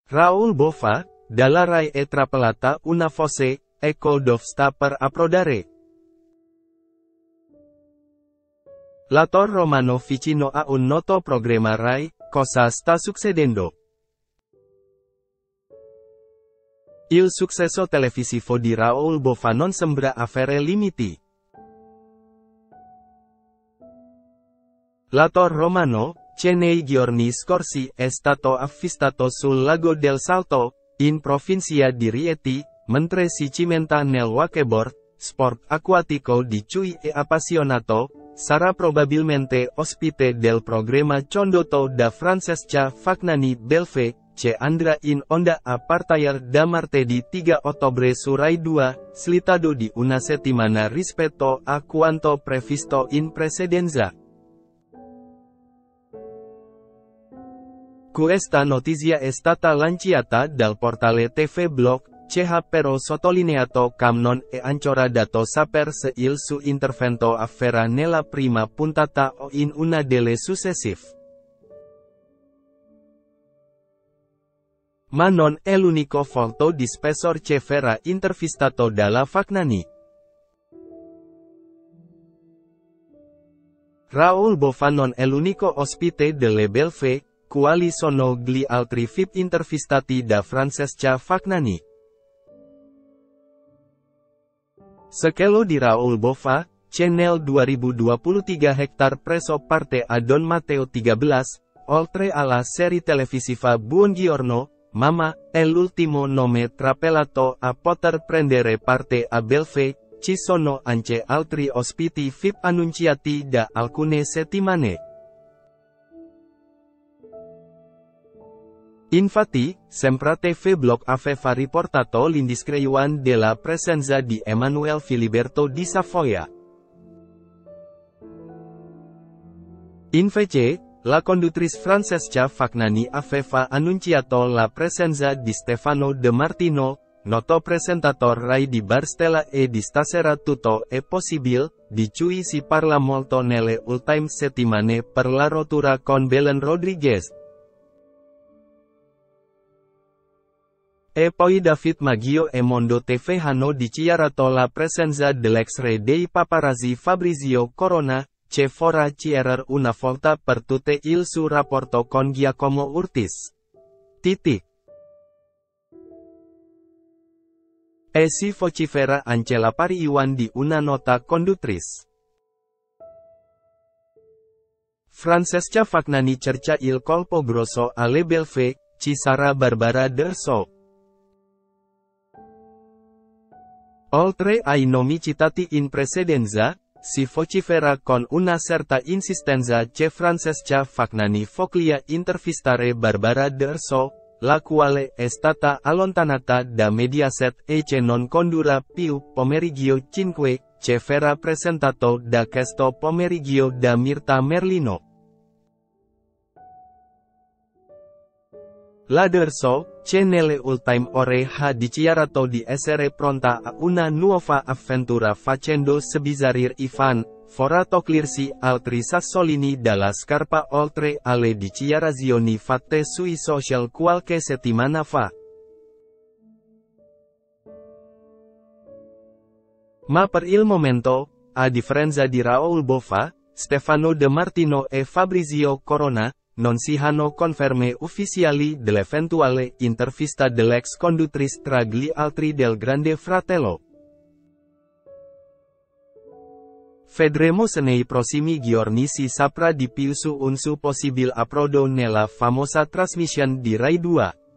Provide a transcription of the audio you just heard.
Raoul Bova, dalla Rai e trapelata una voce, ecco dove sta per approdare. L'attore romano vicino a un noto programma Rai, cosa sta succedendo? Il successo televisivo di Raoul Bova non sembra avere limiti. L'attore romano, che nei giorni scorsi è stato avvistato sul lago del Salto, in provincia di Rieti, mentre si cimenta nel wakeboard, sport acquatico di cui è appassionato, sarà probabilmente ospite del programma condotto da Francesca Fagnani Belve, che andrà in onda a partire da martedì 3 ottobre su Rai 2, slittato di una settimana rispetto a quanto previsto in precedenza. Questa notizia è stata lanciata dal portale TV Blog, che ha però sottolineato che non è ancora dato sapere se il suo intervento avverrà nella prima puntata o in una delle successive. Ma non è l'unico volto di spessore che verrà intervistato dalla Fagnani. Raoul Bova non è l'unico ospite delle Belve, quali sono gli altri VIP intervistati da Francesca Fagnani. Secondo di Raoul Bova, che nel 2023 hektar preso parte a Don Matteo 13, oltre alla serie televisiva Buongiorno, Mama, è l'ultimo nome trapelato a poter prendere parte a Belve. Ci sono anche altri ospiti VIP annunciati da alcune settimane. Infatti, sempre TV Blog aveva riportato l'indiscrezione della presenza di Emanuele Filiberto di Savoia. Invece, la conduttrice Francesca Fagnani aveva annunciato la presenza di Stefano De Martino, noto presentatore Rai di Bar Stella e di Stasera Tutto è possibile, di cui si parla molto nelle ultime settimane per la rottura con Belen Rodriguez. E poi David Maggio e Mondo TV hanno dichiarato la presenza dell'ex re dei paparazzi Fabrizio Corona, che vorrà chiarire una volta per tutte il suo rapporto con Giacomo Urtis. E si vocifera anche l'apparizione di una nota conduttrice. Francesca Fagnani cerca il colpo grosso alle Belve, ci sarà Barbara D'Urso. Oltre ai nomi citati in precedenza, si vocifera con una certa insistenza che Francesca Fagnani voglia intervistare Barbara D'Urso, la quale è stata allontanata da Mediaset e che non condurrà più Pomeriggio 5, che verrà presentato da questo pomeriggio da Mirta Merlino. La D'Urso, che nelle ultime ore ha dichiarato di essere pronta a una nuova avventura facendo sbizzarrire i fan, vorrà togliersi altri sassolini dalla scarpa oltre alle dichiarazioni fatte sui social qualche settimana fa. Ma per il momento, a differenza di Raoul Bova, Stefano De Martino e Fabrizio Corona, non si hanno conferme ufficiali dell'eventuale intervista dell'ex conduttrice tra gli altri del Grande Fratello. Vedremo se nei prossimi giorni si saprà di più su un suo possibile approdo nella famosa trasmissione di Rai 2.